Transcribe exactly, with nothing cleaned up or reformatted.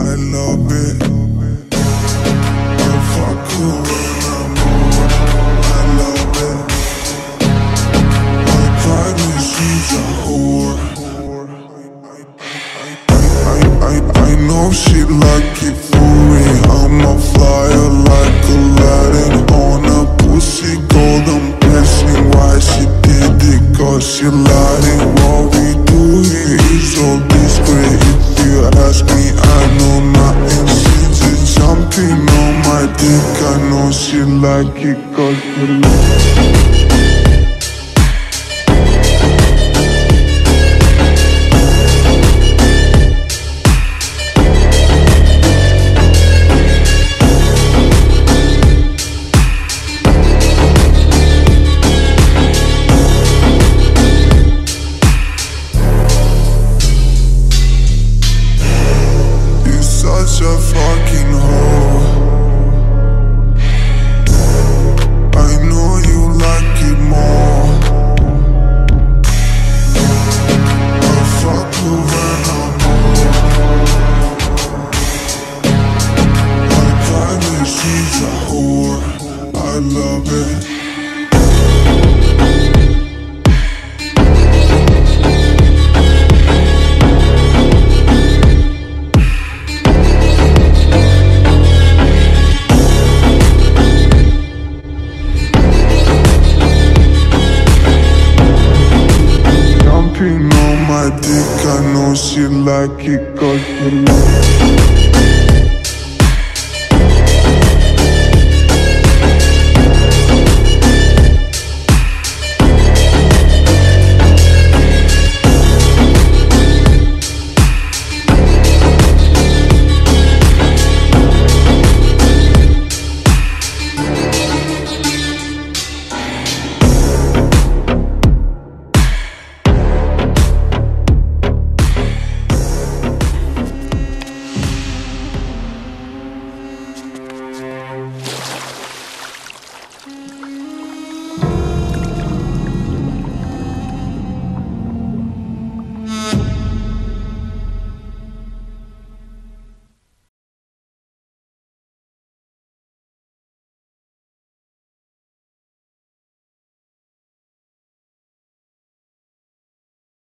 I love it. If I could when I'm over, I love it. I probably she's a whore. I, I, I know she like it for me. I'm a flyer like Aladdin on a pussy golden blessing. Why she did it? Cause she lying. What we do here is so discreet. If you ask me, I know nothing. She just jumping on my dick. I know she like it cause she like it. Such a fucking hoe. I know you like it more. I fuck you when I'm over. I probably she's a whore. I love it. On my dick, I know she like it cause she like it.